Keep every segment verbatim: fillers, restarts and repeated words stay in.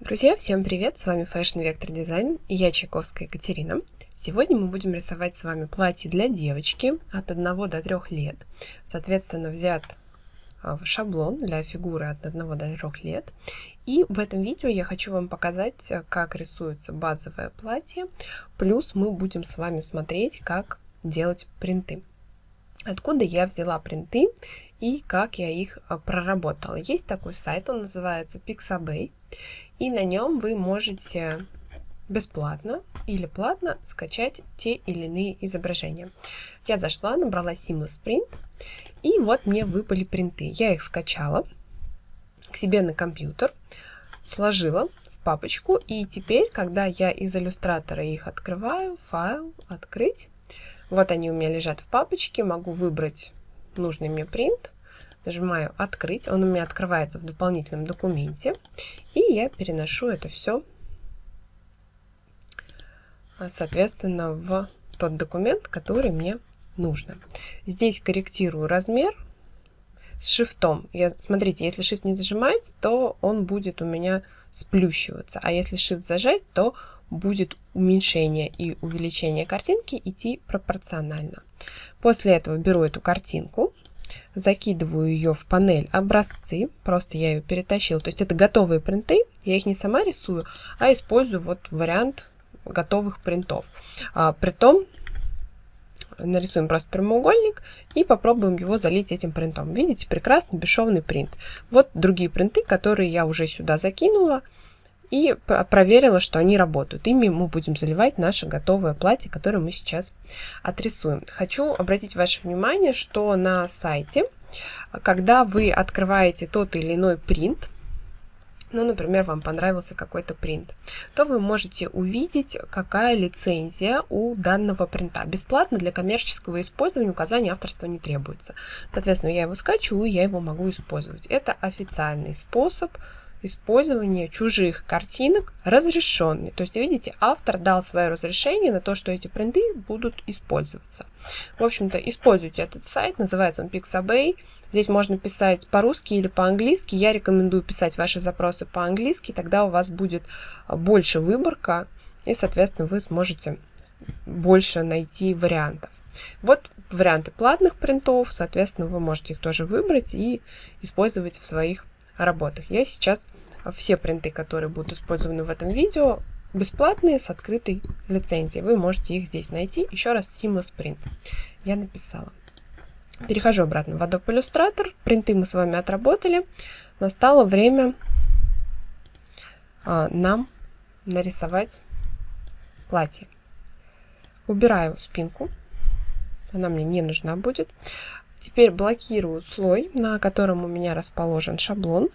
Друзья, всем привет! С вами Fashion Vector Design и я, Чайковская Екатерина. Сегодня мы будем рисовать с вами платье для девочки от одного до трёх лет. Соответственно, взят шаблон для фигуры от одного до трёх лет. И в этом видео я хочу вам показать, как рисуется базовое платье. Плюс мы будем с вами смотреть, как делать принты. Откуда я взяла принты и как я их проработала. Есть такой сайт, он называется Pixabay. И на нем вы можете бесплатно или платно скачать те или иные изображения. Я зашла, набрала Seamless Print, и вот мне выпали принты. Я их скачала к себе на компьютер, сложила в папочку, и теперь, когда я из иллюстратора их открываю, файл, открыть, вот они у меня лежат в папочке, могу выбрать нужный мне принт. Нажимаю «Открыть», он у меня открывается в дополнительном документе, и я переношу это все, соответственно, в тот документ, который мне нужно. Здесь корректирую размер с шрифтом. Я, смотрите, если shift не зажимать, то он будет у меня сплющиваться, а если shift зажать, то будет уменьшение и увеличение картинки идти пропорционально. После этого беру эту картинку, закидываю ее в панель образцы, просто я ее перетащила, то есть это готовые принты, я их не сама рисую, а использую вот вариант готовых принтов. А, притом нарисуем просто прямоугольник и попробуем его залить этим принтом. Видите, прекрасный бесшовный принт. Вот другие принты, которые я уже сюда закинула и проверила, что они работают. Ими мы будем заливать наше готовое платье, которое мы сейчас отрисуем. Хочу обратить ваше внимание, что на сайте, когда вы открываете тот или иной принт, ну, например, вам понравился какой-то принт, то вы можете увидеть, какая лицензия у данного принта. Бесплатно для коммерческого использования указания авторства не требуется. Соответственно, я его скачиваю, я его могу использовать. Это официальный способ использования чужих картинок, разрешенный. То есть, видите, автор дал свое разрешение на то, что эти принты будут использоваться. В общем-то, используйте этот сайт, называется он Pixabay. Здесь можно писать по-русски или по-английски. Я рекомендую писать ваши запросы по-английски, тогда у вас будет больше выборка, и, соответственно, вы сможете больше найти вариантов. Вот варианты платных принтов, соответственно, вы можете их тоже выбрать и использовать в своих работах. Я сейчас все принты, которые будут использованы в этом видео, бесплатные с открытой лицензией. Вы можете их здесь найти. Еще раз Seamless Print. Я написала. Перехожу обратно в Adobe Illustrator. Принты мы с вами отработали. Настало время а, нам нарисовать платье. Убираю спинку. Она мне не нужна будет. Теперь блокирую слой, на котором у меня расположен шаблон.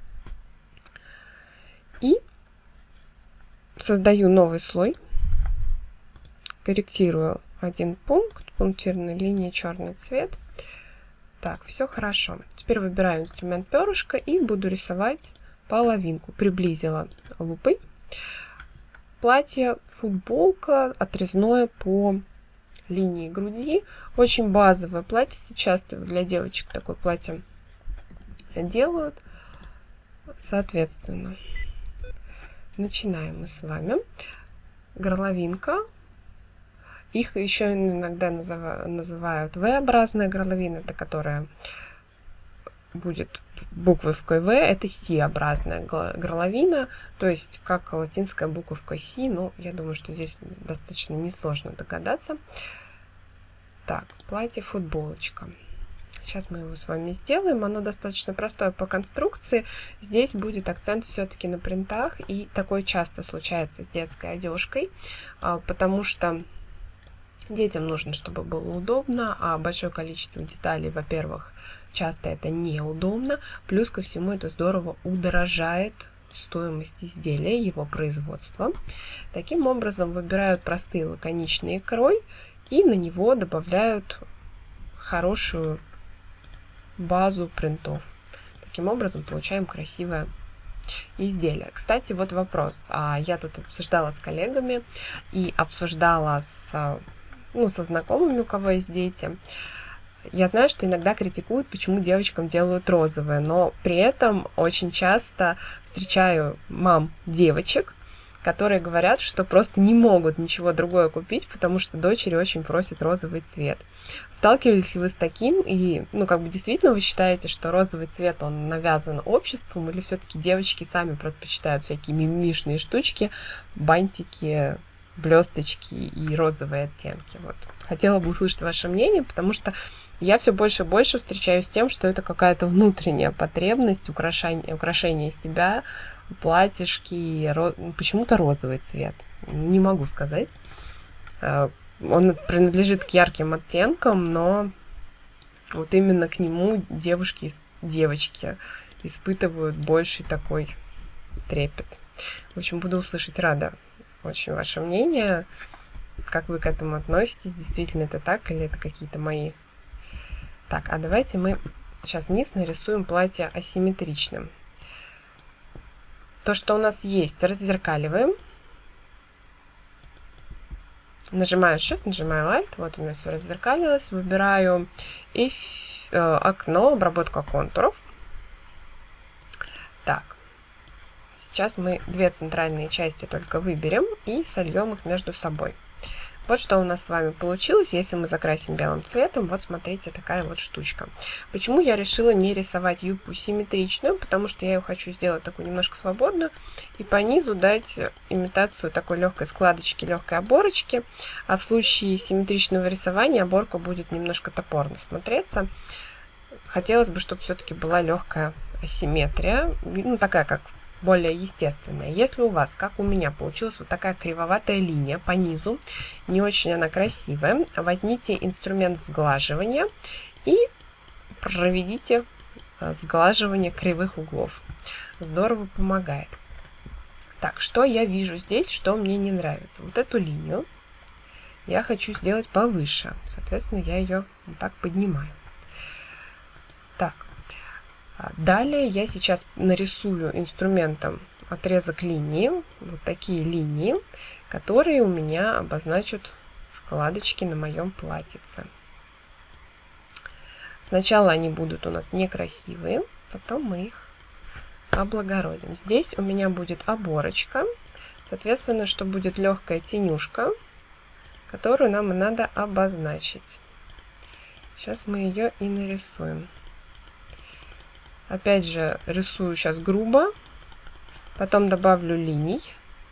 И создаю новый слой. Корректирую один пункт, пунктирной линии, черный цвет. Так, все хорошо. Теперь выбираю инструмент перышко и буду рисовать половинку. Приблизила лупой. Платье, футболка, отрезное по линии груди. Очень базовое платье. Сейчас для девочек такое платье делают. Соответственно, начинаем мы с вами. Горловинка. Их еще иногда называют V-образная горловина, это которая будет буковкой V, это C-образная горловина, то есть как латинская буковка C, но я думаю, что здесь достаточно несложно догадаться. Так, платье, футболочка. Сейчас мы его с вами сделаем. Оно достаточно простое по конструкции. Здесь будет акцент все-таки на принтах, и такое часто случается с детской одежкой, потому что детям нужно, чтобы было удобно, а большое количество деталей, во-первых, часто это неудобно, плюс ко всему это здорово удорожает стоимость изделия, его производства. Таким образом выбирают простые лаконичные крой и на него добавляют хорошую базу принтов. Таким образом получаем красивое изделие. Кстати, вот вопрос. Я тут обсуждала с коллегами и обсуждала с, ну, со знакомыми, у кого есть дети. Я знаю, что иногда критикуют, почему девочкам делают розовое, но при этом очень часто встречаю мам девочек, которые говорят, что просто не могут ничего другое купить, потому что дочери очень просят розовый цвет. Сталкивались ли вы с таким? И, ну, как бы действительно вы считаете, что розовый цвет, он навязан обществом, или все-таки девочки сами предпочитают всякие мимишные штучки, бантики, блесточки и розовые оттенки? Вот. Хотела бы услышать ваше мнение, потому что я все больше и больше встречаюсь с тем, что это какая-то внутренняя потребность украшения, украшения себя, платьишки, ро... почему-то розовый цвет. Не могу сказать. Он принадлежит к ярким оттенкам, но вот именно к нему девушки, девочки испытывают больший такой трепет. В общем, буду услышать рада очень ваше мнение. Как вы к этому относитесь? Действительно это так или это какие-то мои... Так, а давайте мы сейчас низ нарисуем платье асимметричным. То, что у нас есть, раззеркаливаем. Нажимаю Shift, нажимаю Alt. Вот у меня все раззеркалилось. Выбираю и, э, окно, обработка контуров. Так. Сейчас мы две центральные части только выберем и сольем их между собой. Вот что у нас с вами получилось, если мы закрасим белым цветом. Вот смотрите, такая вот штучка. Почему я решила не рисовать юбку симметричную? Потому что я ее хочу сделать такую немножко свободную. И по низу дать имитацию такой легкой складочки, легкой оборочки. А в случае симметричного рисования оборка будет немножко топорно смотреться. Хотелось бы, чтобы все-таки была легкая асимметрия. Ну, такая как... более естественная. Если у вас, как у меня, получилась вот такая кривоватая линия по низу, не очень она красивая, возьмите инструмент сглаживания и проведите сглаживание кривых углов. Здорово помогает. Так, что я вижу здесь, что мне не нравится? Вот эту линию я хочу сделать повыше. Соответственно, я ее вот так поднимаю. Так. Далее я сейчас нарисую инструментом отрезок линии, вот такие линии, которые у меня обозначат складочки на моем платьице. Сначала они будут у нас некрасивые, потом мы их облагородим. Здесь у меня будет оборочка, соответственно, что будет легкая тенюшка, которую нам и надо обозначить. Сейчас мы ее и нарисуем. Опять же, рисую сейчас грубо, потом добавлю линий,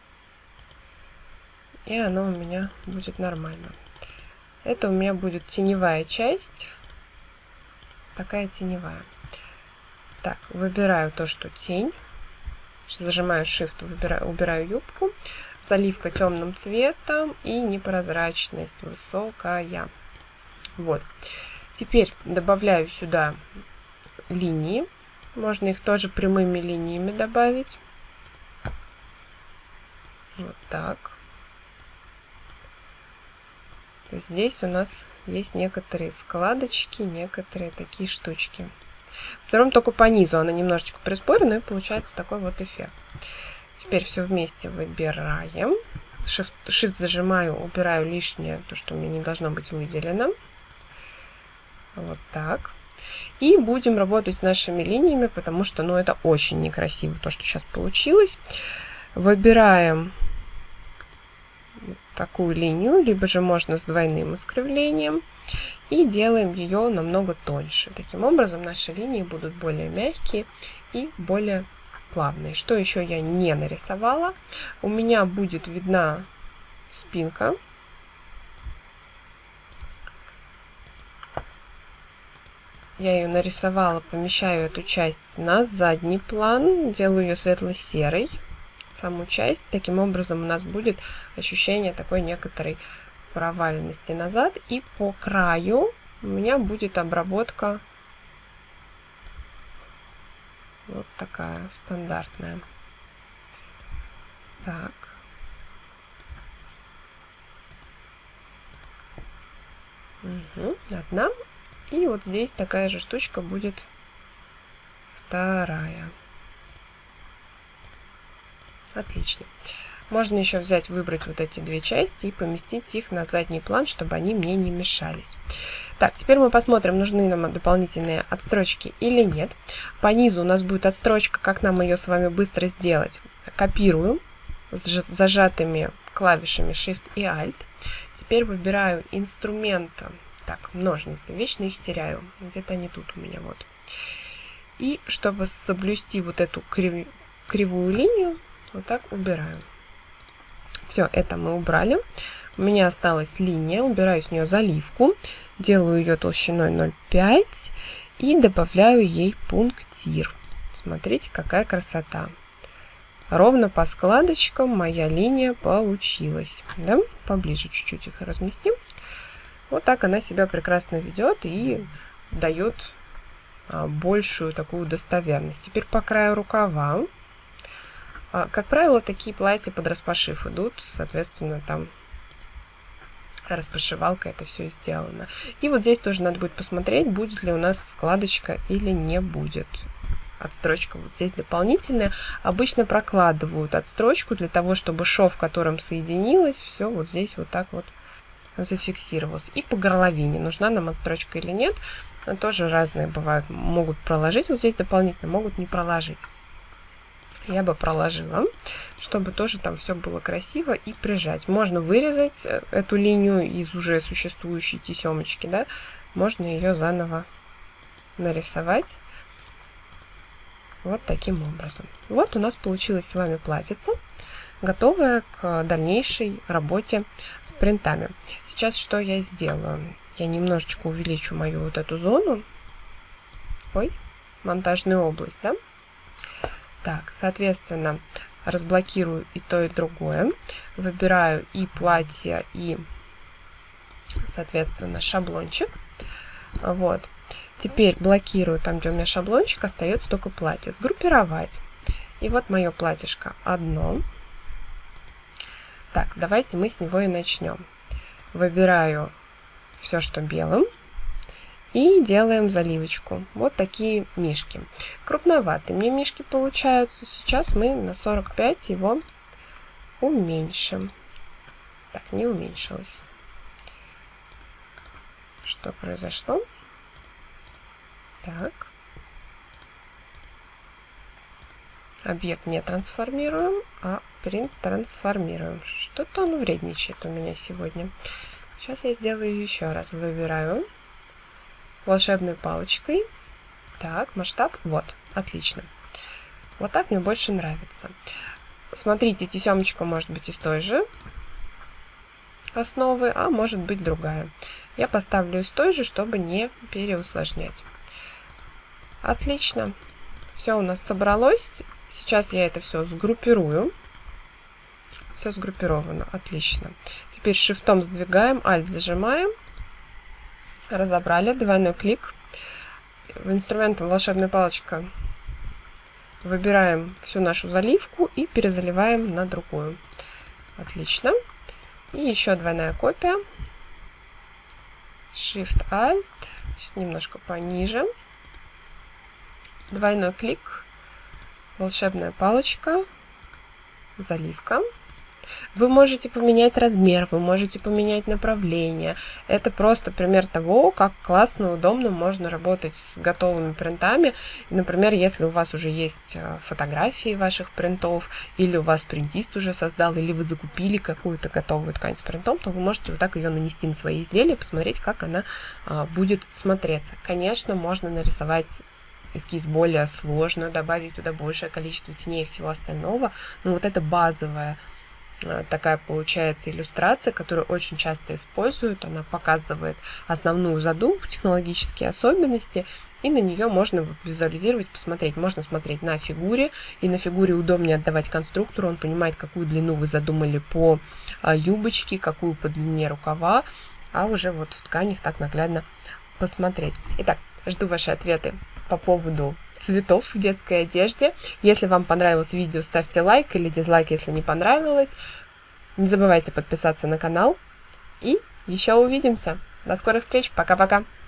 и оно у меня будет нормально. Это у меня будет теневая часть, такая теневая. Так, выбираю то, что тень, зажимаю Shift, выбираю, убираю юбку, заливка темным цветом и непрозрачность высокая. Вот. Теперь добавляю сюда линии. Можно их тоже прямыми линиями добавить. Вот так. То есть здесь у нас есть некоторые складочки, некоторые такие штучки. Втором только по низу она немножечко приспорена, и получается такой вот эффект. Теперь все вместе выбираем. Shift, Shift зажимаю, убираю лишнее, то, что у меня не должно быть выделено. Вот так. И будем работать с нашими линиями, потому что, ну, это очень некрасиво, то, что сейчас получилось. Выбираем вот такую линию, либо же можно с двойным искривлением. И делаем ее намного тоньше. Таким образом, наши линии будут более мягкие и более плавные. Что еще я не нарисовала? У меня будет видна спинка. Я ее нарисовала, помещаю эту часть на задний план, делаю ее светло-серой, саму часть. Таким образом у нас будет ощущение такой некоторой проваленности назад. И по краю у меня будет обработка вот такая стандартная. Так. Угу, одна. И вот здесь такая же штучка будет вторая. Отлично. Можно еще взять, выбрать вот эти две части и поместить их на задний план, чтобы они мне не мешались. Так, теперь мы посмотрим, нужны нам дополнительные отстрочки или нет. По низу у нас будет отстрочка, как нам ее с вами быстро сделать. Копирую с зажатыми клавишами Shift и Alt. Теперь выбираю инструмент, так, ножницы, вечно их теряю, где-то они тут у меня, вот. И чтобы соблюсти вот эту крив... кривую линию, вот так убираю. Все, это мы убрали. У меня осталась линия, убираю с нее заливку, делаю ее толщиной ноль целых пять десятых и добавляю ей пунктир. Смотрите, какая красота. Ровно по складочкам моя линия получилась. Да? Поближе чуть-чуть их разместим. Вот так она себя прекрасно ведет и дает а, большую такую достоверность. Теперь по краю рукава. А, как правило, такие платья под распашив идут. Соответственно, там распашивалка это все сделано. И вот здесь тоже надо будет посмотреть, будет ли у нас складочка или не будет. Отстрочка вот здесь дополнительная. Обычно прокладывают отстрочку для того, чтобы шов, которым соединилось, все вот здесь вот так вот зафиксировалось. И по горловине, нужна нам отстрочка или нет, тоже разные бывают. Могут проложить вот здесь дополнительно, могут не проложить. Я бы проложила, чтобы тоже там все было красиво, и прижать. Можно вырезать эту линию из уже существующей тесемочки, да, можно ее заново нарисовать. Вот таким образом. Вот у нас получилось с вами платьице, готовое к дальнейшей работе с принтами. Сейчас что я сделаю? Я немножечко увеличу мою вот эту зону. Ой, монтажную область, да? Так, соответственно, разблокирую и то, и другое. Выбираю и платье, и, соответственно, шаблончик. Вот. Теперь блокирую там, где у меня шаблончик, остается только платье. Сгруппировать. И вот мое платьишко одно. Так, давайте мы с него и начнем. Выбираю все, что белым. И делаем заливочку. Вот такие мишки. Крупноватые мне мишки получаются. Сейчас мы на сорок пять его уменьшим. Так, не уменьшилось. Что произошло? Так. Объект не трансформируем, а принт трансформируем. Что-то он вредничает у меня сегодня. Сейчас я сделаю еще раз. Выбираю волшебной палочкой. Так, масштаб. Вот, отлично. Вот так мне больше нравится. Смотрите, тесемочка может быть из той же основы, а может быть другая. Я поставлю из той же, чтобы не переусложнять. Отлично. Все у нас собралось. Сейчас я это все сгруппирую. Все сгруппировано. Отлично. Теперь шифтом сдвигаем, Alt зажимаем. Разобрали. Двойной клик. В инструментом волшебная палочка выбираем всю нашу заливку и перезаливаем на другую. Отлично. И еще двойная копия. Shift Alt. Сейчас немножко пониже. Двойной клик. Волшебная палочка. Заливка. Вы можете поменять размер, вы можете поменять направление. Это просто пример того, как классно и удобно можно работать с готовыми принтами. Например, если у вас уже есть фотографии ваших принтов, или у вас принтист уже создал, или вы закупили какую-то готовую ткань с принтом, то вы можете вот так ее нанести на свои изделия, посмотреть, как она а, будет смотреться. Конечно, можно нарисовать эскиз более сложно, добавить туда большее количество теней и всего остального, но вот это базовая такая получается иллюстрация, которую очень часто используют. Она показывает основную задумку, технологические особенности, и на нее можно визуализировать, посмотреть. Можно смотреть на фигуре, и на фигуре удобнее отдавать конструктору. Он понимает, какую длину вы задумали по юбочке, какую по длине рукава, а уже вот в тканях так наглядно посмотреть. Итак, жду ваши ответы по поводу цветов в детской одежде. Если вам понравилось видео, ставьте лайк или дизлайк, если не понравилось. Не забывайте подписаться на канал. И еще увидимся. До скорых встреч. Пока-пока.